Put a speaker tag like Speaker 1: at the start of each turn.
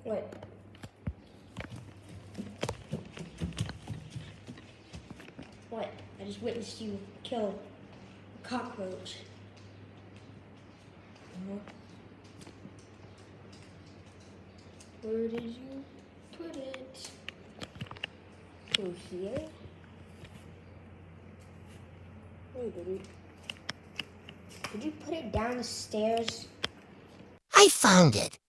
Speaker 1: What? What? I just witnessed you kill a cockroach. Where did you put it? Oh, here? Wait, did you put it down the stairs?
Speaker 2: I found it.